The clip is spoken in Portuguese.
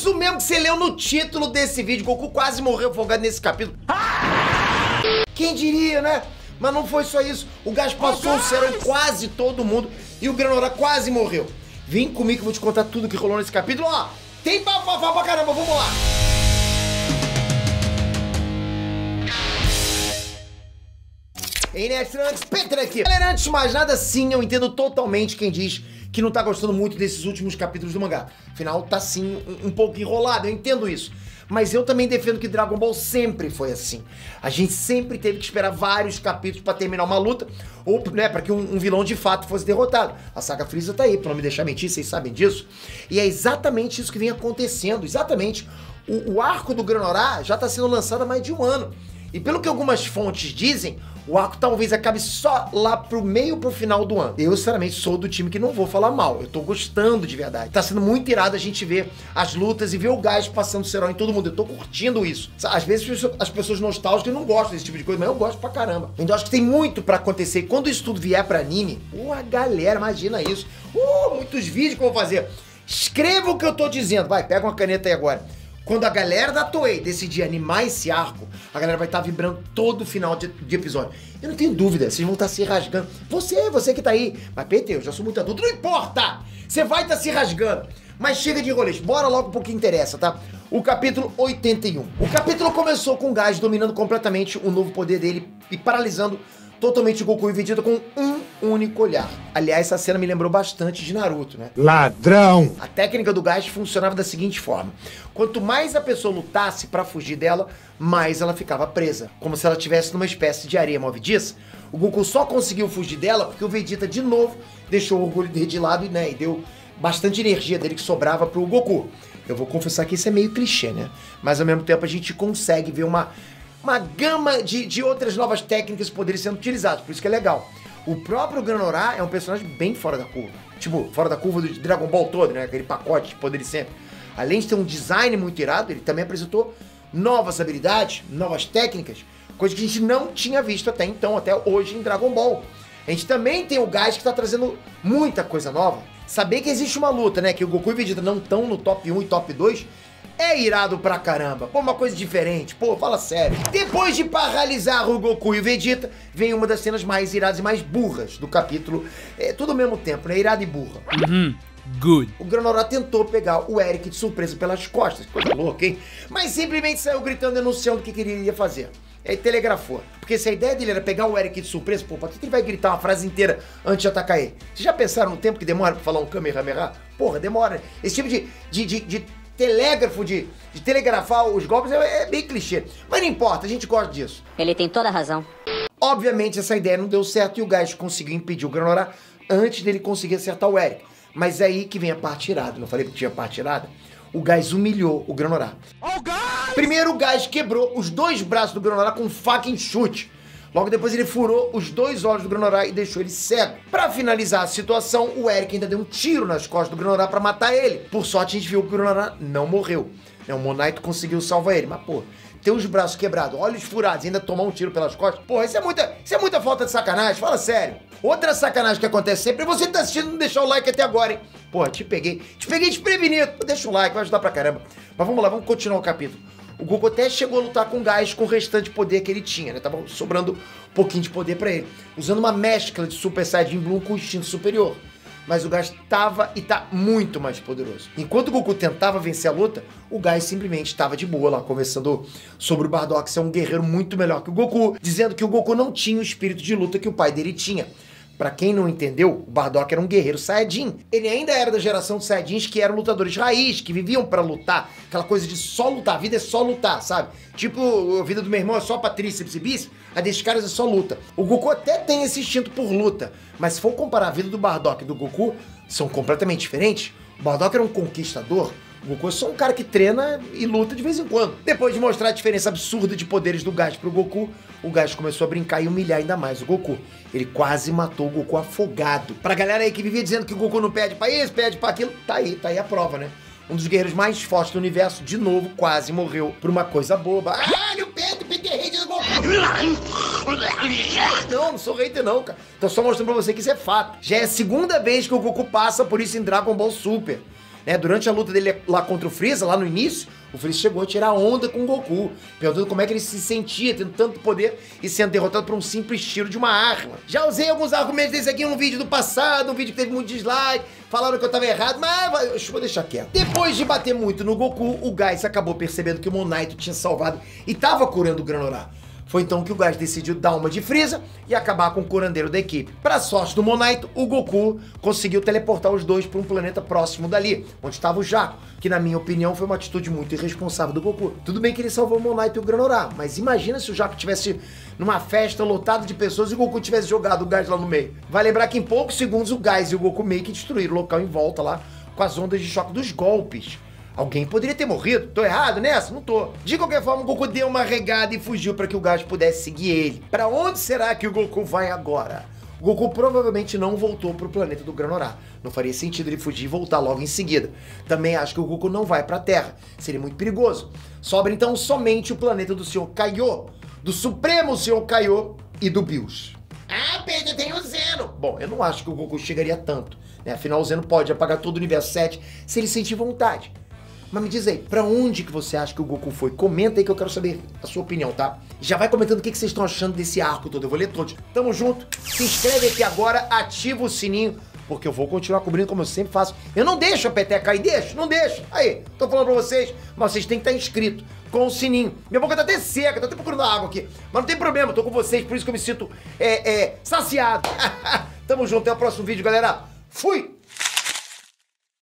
Isso mesmo que você leu no título desse vídeo. Goku quase morreu afogado nesse capítulo. Quem diria, né? Mas não foi só isso. O gás passou o Seron em quase todo mundo e o Granolah quase morreu. Vem comigo que eu vou te contar tudo que rolou nesse capítulo. Ó, tem bafafá pra caramba, vamos lá. Peter aqui. Galera, antes de mais nada, sim, eu entendo totalmente quem diz que não tá gostando muito desses últimos capítulos do mangá. Afinal, tá sim um pouco enrolado, eu entendo isso. Mas eu também defendo que Dragon Ball sempre foi assim. A gente sempre teve que esperar vários capítulos pra terminar uma luta, ou, né, pra que um vilão de fato fosse derrotado. A saga Freeza tá aí, pra não me deixar mentir, vocês sabem disso. E é exatamente isso que vem acontecendo, exatamente. O arco do Granolah já tá sendo lançado há mais de um ano. E pelo que algumas fontes dizem, o arco talvez acabe só lá pro meio pro final do ano. Eu, sinceramente, sou do time que não vou falar mal. Eu tô gostando de verdade. Tá sendo muito irado a gente ver as lutas e ver o gás passando Seron em todo mundo. Eu tô curtindo isso. Às vezes as pessoas nostálgicas não gostam desse tipo de coisa, mas eu gosto pra caramba. Então acho que tem muito pra acontecer. E quando isso tudo vier pra anime, a galera, imagina isso. Muitos vídeos que eu vou fazer. Escreva o que eu tô dizendo. Vai, pega uma caneta aí agora. Quando a galera da Toei decidir animar esse arco, a galera vai estar vibrando todo final de episódio. Eu não tenho dúvida, vocês vão estar se rasgando. Você que tá aí. Mas, Peter, eu já sou muito adulto, não importa! Você vai estar se rasgando. Mas chega de rolês, bora logo pro que interessa, tá? O capítulo 81. O capítulo começou com o Gás dominando completamente o novo poder dele e paralisando totalmente o Goku e Vegeta com um único olhar. Aliás, essa cena me lembrou bastante de Naruto, né? Ladrão! A técnica do Gás funcionava da seguinte forma. Quanto mais a pessoa lutasse pra fugir dela, mais ela ficava presa. Como se ela estivesse numa espécie de areia movediça. O Goku só conseguiu fugir dela porque o Vegeta, de novo, deixou o orgulho dele de lado e deu bastante energia dele que sobrava pro Goku. Eu vou confessar que isso é meio clichê, né? Mas, ao mesmo tempo, a gente consegue ver uma gama de outras novas técnicas poderem sendo utilizadas, por isso que é legal. O próprio Granolah é um personagem bem fora da curva. Tipo, fora da curva do Dragon Ball todo, né? Aquele pacote de poderes sempre. Além de ter um design muito irado, ele também apresentou novas habilidades, novas técnicas, coisa que a gente não tinha visto até então, até hoje em Dragon Ball. A gente também tem o Gás que tá trazendo muita coisa nova. Saber que existe uma luta, né? Que o Goku e o Vegeta não estão no top 1 e top 2... é irado pra caramba. Pô, uma coisa diferente. Pô, fala sério. Depois de paralisar o Goku e o Vegeta, vem uma das cenas mais iradas e mais burras do capítulo. É tudo ao mesmo tempo, né? Irada e burra. Good. O Granolah tentou pegar o Eric de surpresa pelas costas. Coisa louca, hein? Mas simplesmente saiu gritando, denunciando o que ele iria fazer. Aí telegrafou. Porque se a ideia dele era pegar o Eric de surpresa, pô, pra que ele vai gritar uma frase inteira antes de atacar ele? Vocês já pensaram no tempo que demora pra falar um Kamehameha? Porra, demora. Esse tipo de telégrafo, de telegrafar os golpes é bem clichê. Mas não importa, a gente gosta disso. Ele tem toda a razão. Obviamente essa ideia não deu certo e o Gás conseguiu impedir o Granolah antes dele conseguir acertar o Eric. Mas é aí que vem a parte irada. Não falei que tinha parte irada? O Gás humilhou o Granolah. Primeiro o Gás quebrou os dois braços do Granolah com um fucking chute. Logo depois ele furou os dois olhos do Granolah e deixou ele cego. Pra finalizar a situação, o Eric ainda deu um tiro nas costas do Granolah pra matar ele. Por sorte a gente viu que o Granolah não morreu. O Monaito conseguiu salvar ele, mas pô, ter os braços quebrados, olhos furados e ainda tomar um tiro pelas costas, porra, isso é muita falta de sacanagem, fala sério. Outra sacanagem que acontece sempre é você que tá assistindo não deixar o like até agora, hein? Porra, te peguei desprevenido. Deixa o like, vai ajudar pra caramba. Mas vamos lá, vamos continuar o capítulo. O Goku até chegou a lutar com o Gás com o restante poder que ele tinha, né? Tava sobrando um pouquinho de poder pra ele. Usando uma mescla de Super Saiyajin Blue com o instinto superior. Mas o Gás tava e tá muito mais poderoso. Enquanto o Goku tentava vencer a luta, o Gás simplesmente estava de boa lá, conversando sobre o Bardock ser um guerreiro muito melhor que o Goku, dizendo que o Goku não tinha o espírito de luta que o pai dele tinha. Pra quem não entendeu, o Bardock era um guerreiro Saiyajin. Ele ainda era da geração de Saiyajins que eram lutadores raiz, que viviam pra lutar. Aquela coisa de só lutar, a vida é só lutar, sabe? Tipo, a vida do meu irmão é só pra tríceps e bíceps, a desses caras é só luta. O Goku até tem esse instinto por luta, mas se for comparar a vida do Bardock e do Goku, são completamente diferentes. O Bardock era um conquistador, o Goku é só um cara que treina e luta de vez em quando. Depois de mostrar a diferença absurda de poderes do Gás pro Goku, o Gás começou a brincar e humilhar ainda mais o Goku. Ele quase matou o Goku afogado. Pra galera aí que vivia dizendo que o Goku não pede pra isso, pede pra aquilo, tá aí a prova, né? Um dos guerreiros mais fortes do universo, de novo, quase morreu por uma coisa boba. Ah, o Peter é hater do Goku. Não sou hater não, cara. Tô só mostrando pra você que isso é fato. Já é a segunda vez que o Goku passa por isso em Dragon Ball Super. né? Durante a luta dele lá contra o Freeza, lá no início, o Freeza chegou a tirar onda com o Goku, perguntando como é que ele se sentia tendo tanto poder e sendo derrotado por um simples tiro de uma arma. Já usei alguns argumentos desse aqui num vídeo do passado, um vídeo que teve muito dislike, falaram que eu tava errado, mas vou deixar quieto. Depois de bater muito no Goku, o Gaius acabou percebendo que o Monaito tinha salvado e tava curando o Granorá. Foi então que o Gaius decidiu dar uma de Freeza e acabar com o curandeiro da equipe. Pra sorte do Monaito, o Goku conseguiu teleportar os dois para um planeta próximo dali, onde estava o Jaco, que na minha opinião foi uma atitude muito irresponsável do Goku. Tudo bem que ele salvou o Monaito e o Granorá, mas imagina se o Jaco tivesse numa festa lotada de pessoas e o Goku tivesse jogado o Gaius lá no meio. Vai lembrar que em poucos segundos o Gaius e o Goku meio que destruíram o local em volta lá, com as ondas de choque dos golpes. Alguém poderia ter morrido? Tô errado nessa? Não tô. De qualquer forma, o Goku deu uma regada e fugiu para que o Gaius pudesse seguir ele. Pra onde será que o Goku vai agora? O Goku provavelmente não voltou pro planeta do Granorá. Não faria sentido ele fugir e voltar logo em seguida. Também acho que o Goku não vai pra Terra. Seria muito perigoso. Sobra então somente o planeta do Sr. Kaiô, do Supremo Sr. Kaiô e do Bills. Ah, Pedro, tem o Zeno. Bom, eu não acho que o Goku chegaria tanto, né? Afinal, o Zeno pode apagar todo o Universo 7 se ele sentir vontade. Mas me diz aí, pra onde que você acha que o Goku foi? Comenta aí que eu quero saber a sua opinião, tá? Já vai comentando o que vocês estão achando desse arco todo, eu vou ler todos. Tamo junto, se inscreve aqui agora, ativa o sininho, porque eu vou continuar cobrindo como eu sempre faço. Eu não deixo a peteca cair, não deixo. Aí, tô falando pra vocês, mas vocês têm que estar inscritos com o sininho. Minha boca tá até seca, tô até procurando água aqui. Mas não tem problema, tô com vocês, por isso que eu me sinto saciado. Tamo junto, até o próximo vídeo, galera. Fui!